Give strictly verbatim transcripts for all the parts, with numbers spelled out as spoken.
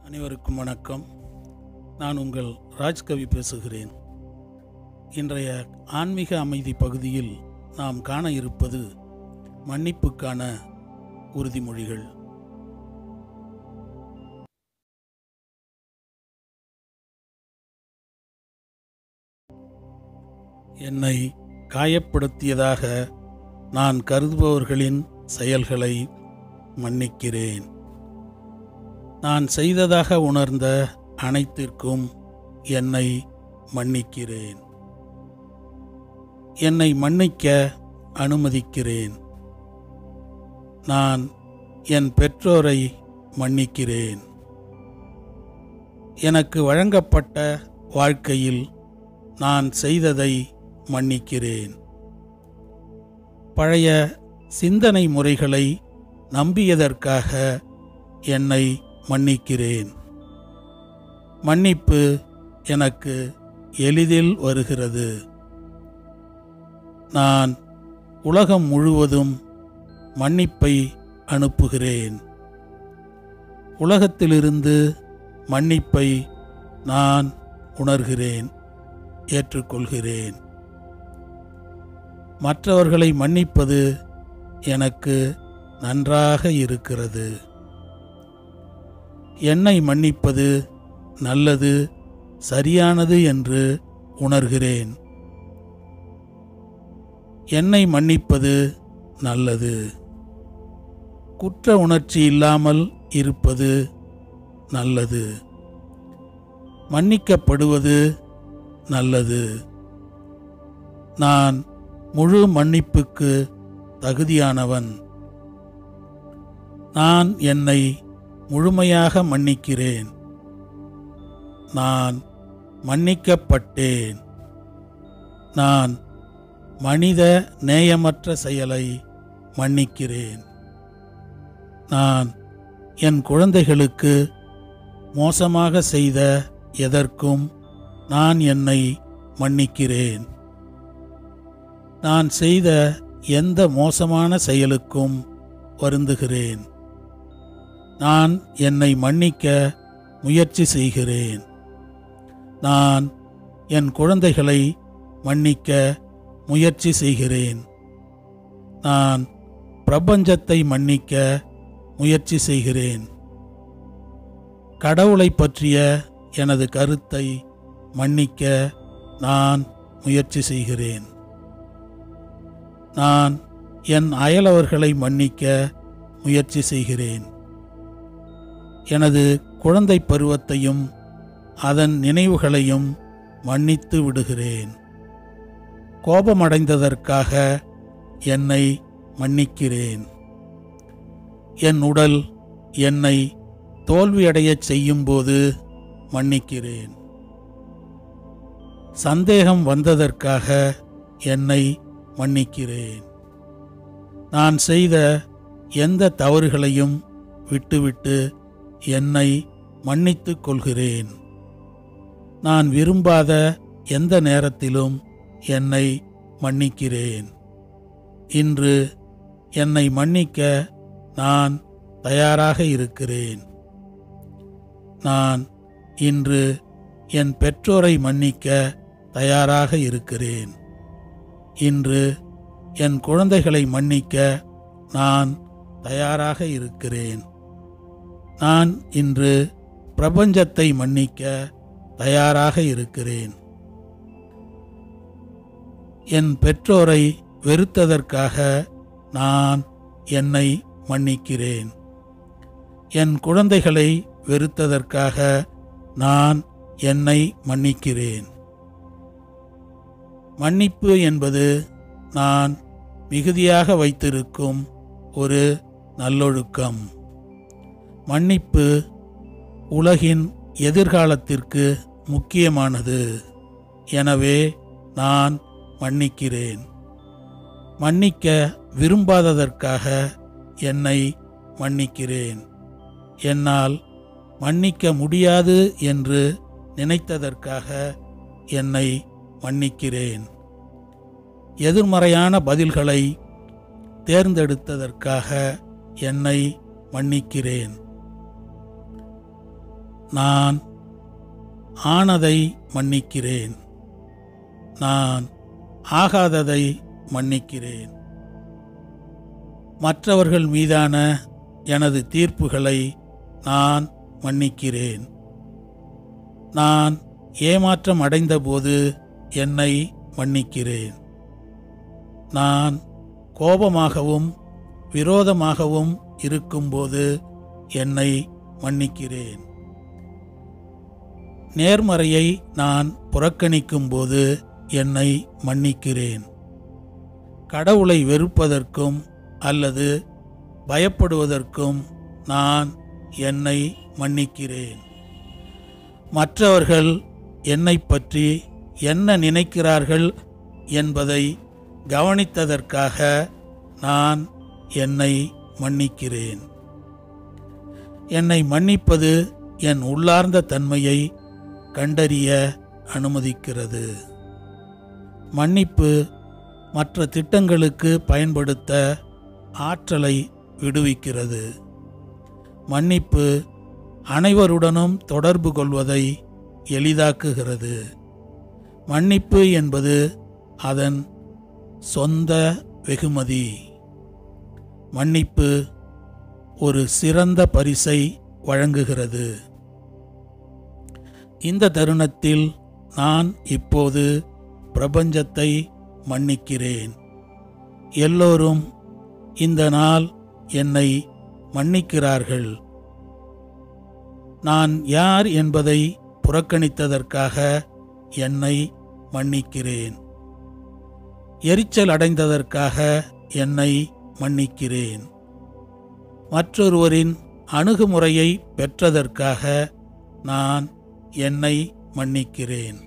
அனைவருக்கும் வணக்கம். நான் உங்கள் ராஜ்கவி பேசுகிறேன். இன்றைய ஆன்மீக அமைதி பகுதியில் நாம் காண இருப்பது மன்னிப்புக்கான உறுதிமொழிகள். என்னை காயப்படுத்தியதாக நான் கருதுபவர்களின் செயல்களை மன்னிக்கிறேன். நான் செய்ததாக உணர்ந்த அனைத்திற்கும் என்னை மன்னிக்கிறேன். என்னை மன்னிக்க அனுமதிக்கிறேன். நான் என் பெற்றோரை மன்னிக்கிறேன். எனக்கு வழங்கப்பட்ட வாழ்க்கையில் நான் செய்ததை மன்னிக்கிறேன். பழைய சிந்தனை முறைகளை நம்பியதற்காக என்னை மன்னிக்கிறேன். மன்னிப்பு எனக்கு எளிதில் வருகிறது. நான் உலகம் முழுவதும் மன்னிப்பை அனுப்புகிறேன். உலகத்திலிருந்து மன்னிப்பை நான் உணர்கிறேன், ஏற்றுக்கொள்கிறேன். மற்றவர்களை மன்னிப்பது எனக்கு நன்றாக இருக்கிறது. என்னை மன்னிப்பது நல்லது, சரியானது என்று உணர்கிறேன். என்னை மன்னிப்பது நல்லது. குற்ற உணர்ச்சி இல்லாமல் இருப்பது நல்லது. மன்னிக்கப்படுவது நல்லது. நான் முழு மன்னிப்புக்கு தகுதியானவன். நான் என்னை முழுமையாக மன்னிக்கிறேன். நான் மன்னிக்கப்பட்டேன். நான் மனித நேயமற்ற செயலை மன்னிக்கிறேன். நான் என் குழந்தைகளுக்கு மோசமாக செய்த எதற்கும் நான் என்னை மன்னிக்கிறேன். நான் செய்த எந்த மோசமான செயலுக்கும் வருந்துகிறேன். நான் என்னை மன்னிக்க முயற்சி செய்கிறேன். நான் என் குழந்தைகளை மன்னிக்க முயற்சி செய்கிறேன். நான் பிரபஞ்சத்தை மன்னிக்க முயற்சி செய்கிறேன். கடவுளை பற்றிய எனது கருத்தை மன்னிக்க நான் முயற்சி செய்கிறேன். நான் என் அயலவர்களை மன்னிக்க முயற்சி செய்கிறேன். எனது குழந்தை பருவத்தையும் அதன் நினைவுகளையும் மன்னித்து விடுகிறேன். கோபமடைந்ததற்காக என்னை மன்னிக்கிறேன். என் உடல் என்னை தோல்வியடையச் செய்யும்போது மன்னிக்கிறேன். சந்தேகம் வந்ததற்காக என்னை மன்னிக்கிறேன். நான் செய்த எந்த தவறுகளையும் விட்டுவிட்டு என்னை மன்னித்துக் கொள்கிறேன். நான் விரும்பாத எந்த நேரத்திலும் என்னை மன்னிக்கிறேன். இன்று என்னை மன்னிக்க நான் தயாராக இருக்கிறேன். நான் இன்று என் பெற்றோரை மன்னிக்க தயாராக இருக்கிறேன். இன்று என் குழந்தைகளை மன்னிக்க நான் தயாராக இருக்கிறேன். நான் இன்று பிரபஞ்சத்தை மன்னிக்க தயாராக இருக்கிறேன். என் பெற்றோரை வெறுத்ததற்காக நான் என்னை மன்னிக்கிறேன். என் குழந்தைகளை வெறுத்ததற்காக நான் என்னை மன்னிக்கிறேன். மன்னிப்பு என்பது நான் மிகுதியாக வைத்திருக்கும் ஒரு நல்லொழுக்கம். மன்னிப்பு உலகின் எதிர்காலத்திற்கு முக்கியமானது. எனவே நான் மன்னிக்கிறேன். மன்னிக்க விரும்பாததற்காக என்னை மன்னிக்கிறேன். என்னால் மன்னிக்க முடியாது என்று நினைத்ததற்காக என்னை மன்னிக்கிறேன். எதிர்மறையான பதில்களை தேர்ந்தெடுத்ததற்காக என்னை மன்னிக்கிறேன். நான் ஆனதை மன்னிக்கிறேன். நான் ஆகாததை மன்னிக்கிறேன். மற்றவர்கள் மீதான எனது தீர்ப்புகளை நான் மன்னிக்கிறேன். நான் ஏமாற்றம் அடைந்தபோது என்னை மன்னிக்கிறேன். நான் கோபமாகவும் விரோதமாகவும் இருக்கும்போது என்னை மன்னிக்கிறேன். நேர்மறையை நான் புறக்கணிக்கும்போது என்னை மன்னிக்கிறேன். கடவுளை வெறுப்பதற்கும் அல்லது பயப்படுவதற்கும் நான் என்னை மன்னிக்கிறேன். மற்றவர்கள் என்னை பற்றி என்ன நினைக்கிறார்கள் என்பதை கவனித்ததற்காக நான் என்னை மன்னிக்கிறேன். என்னை மன்னிப்பது என் உள்ளார்ந்த தன்மையை கண்டறிய அனுமதிக்கிறது. மன்னிப்பு மற்ற திட்டங்களுக்கு பயன்படுத்த ஆற்றலை விடுவிக்கிறது. மன்னிப்பு அனைவருடனும் தொடர்பு கொள்வதை எளிதாக்குகிறது. மன்னிப்பு என்பது அதன் சொந்த வெகுமதி. மன்னிப்பு ஒரு சிறந்த பரிசை வழங்குகிறது. இந்த தருணத்தில் நான் இப்போது பிரபஞ்சத்தை மன்னிக்கிறேன். எல்லோரும் இந்த நாள் என்னை மன்னிக்கிறார்கள். நான் யார் என்பதை புறக்கணித்ததற்காக என்னை மன்னிக்கிறேன். எரிச்சல் அடைந்ததற்காக என்னை மன்னிக்கிறேன். மற்றொருவரின் அணுகுமுறையை பெற்றதற்காக நான் என்னை மன்னிக்கிறேன்.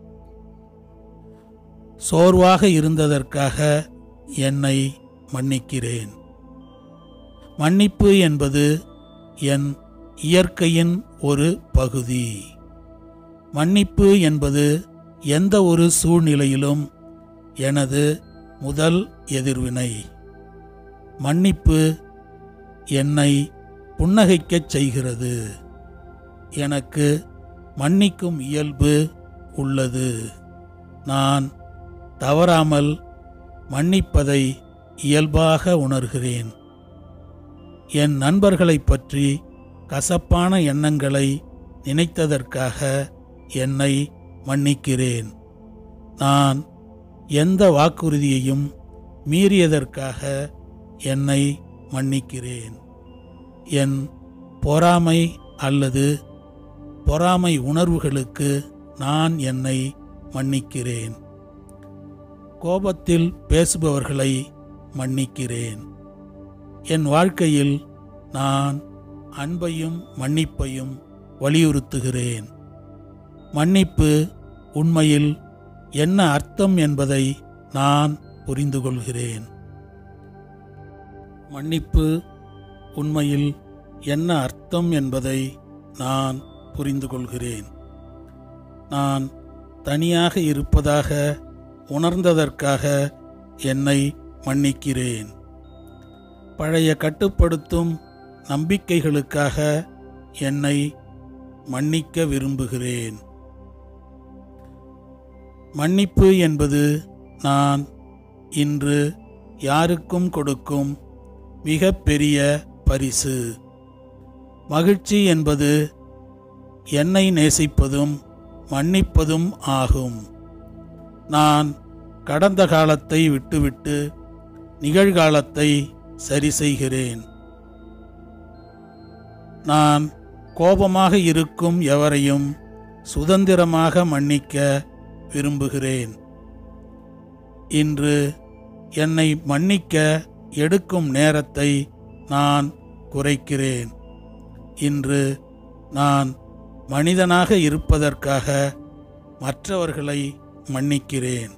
சோர்வாக இருந்ததற்காக என்னை மன்னிக்கிறேன். மன்னிப்பு என்பது என் இயற்கையின் ஒரு பகுதி. மன்னிப்பு என்பது எந்த ஒரு சூழ்நிலையிலும் எனது முதல் எதிர்வினை. மன்னிப்பு என்னை புன்னகைக்கச் செய்கிறது. எனக்கு மன்னிக்கும் இயல்பு உள்ளது. நான் தவறாமல் மன்னிப்பதை இயல்பாக உணர்கிறேன். என் நண்பர்களைப் பற்றி கசப்பான எண்ணங்களை நினைத்ததற்காக என்னை மன்னிக்கிறேன். நான் எந்த வாக்குறுதியையும் மீறியதற்காக என்னை மன்னிக்கிறேன். என் பொறாமை அல்லது பொறாமை உணர்வுகளுக்கு நான் என்னை மன்னிக்கிறேன். கோபத்தில் பேசுபவர்களை மன்னிக்கிறேன். என் வாழ்க்கையில் நான் அன்பையும் மன்னிப்பையும் வலியுறுத்துகிறேன். மன்னிப்பு உண்மையில் என்ன அர்த்தம் என்பதை நான் புரிந்து கொள்கிறேன். மன்னிப்பு உண்மையில் என்ன அர்த்தம் என்பதை நான் புரிந்து கொள்கிறேன். நான் தனியாக இருப்பதாக உணர்ந்ததற்காக என்னை மன்னிக்கிறேன். பழைய கட்டுப்படுத்தும் நம்பிக்கைகளுக்காக என்னை மன்னிக்க விரும்புகிறேன். மன்னிப்பு என்பது நான் இன்று யாருக்கும் கொடுக்கும் மிக பெரிய பரிசு. மகிழ்ச்சி என்பது என்னை நேசிப்பதும் மன்னிப்பதும் ஆகும். நான் கடந்த காலத்தை விட்டுவிட்டு நிகழ்காலத்தை சரி செய்கிறேன். நான் கோபமாக இருக்கும் எவரையும் சுதந்திரமாக மன்னிக்க விரும்புகிறேன். இன்று என்னை மன்னிக்க எடுக்கும் நேரத்தை நான் குறைக்கிறேன். இன்று நான் மனிதனாக இருப்பதற்காக மற்றவர்களை மன்னிக்கிறேன்.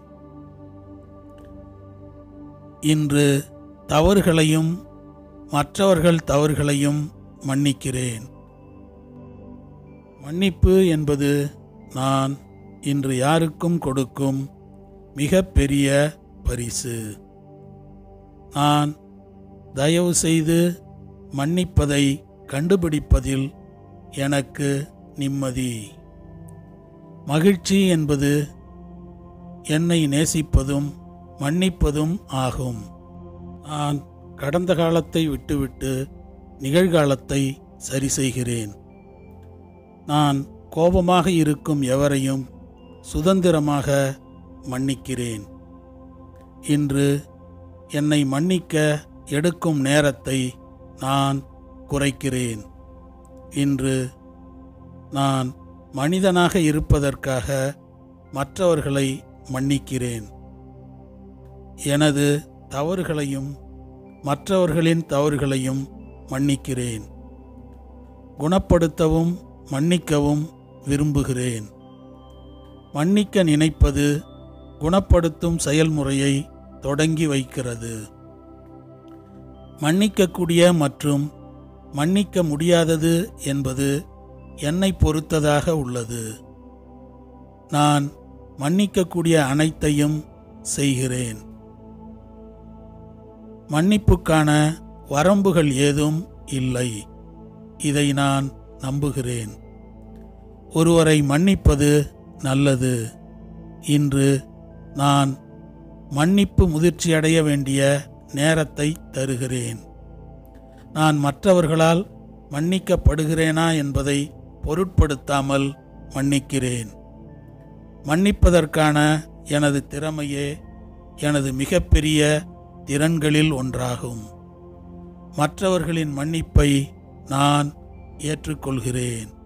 இன்று தவறுகளையும் மற்றவர்கள் தவறுகளையும் மன்னிக்கிறேன். மன்னிப்பு என்பது நான் இன்று யாருக்கும் கொடுக்கும் மிக பெரிய பரிசு. நான் தயவு செய்து மன்னிப்பதை கண்டுபிடிப்பதில் எனக்கு நிம்மதி. மகிழ்ச்சி என்பது என்னை நேசிப்பதும் மன்னிப்பதும் ஆகும். நான் கடந்த காலத்தை விட்டுவிட்டு நிகழ்காலத்தை சரி செய்கிறேன். நான் கோபமாக இருக்கும் எவரையும் சுதந்திரமாக மன்னிக்கிறேன். இன்று என்னை மன்னிக்க எடுக்கும் நேரத்தை நான் குறைக்கிறேன். இன்று நான் மனிதனாக இருப்பதற்காக மற்றவர்களை மன்னிக்கிறேன். எனது தவறுகளையும் மற்றவர்களின் தவறுகளையும் மன்னிக்கிறேன். குணப்படுத்தவும் மன்னிக்கவும் விரும்புகிறேன். மன்னிக்க நினைப்பது குணப்படுத்தும் செயல்முறையை தொடங்கி வைக்கிறது. மன்னிக்கக்கூடிய மற்றும் மன்னிக்க முடியாதது என்பது என்னை பொறுத்ததாக உள்ளது. நான் மன்னிக்கக்கூடிய அனைத்தையும் செய்கிறேன். மன்னிப்புக்கான வரம்புகள் ஏதும் இல்லை. இதை நான் நம்புகிறேன். ஒருவரை மன்னிப்பது நல்லது. இன்று நான் மன்னிப்பு முதிர்ச்சியடைய வேண்டிய நேரத்தை தருகிறேன். நான் மற்றவர்களால் மன்னிக்கப்படுகிறேனா என்பதை பொருட்படுத்தாமல் மன்னிக்கிறேன். மன்னிப்பதற்கான எனது திறமையே எனது மிகப்பெரிய திறன்களில் ஒன்றாகும். மற்றவர்களின் மன்னிப்பை நான் ஏற்றுக்கொள்கிறேன்.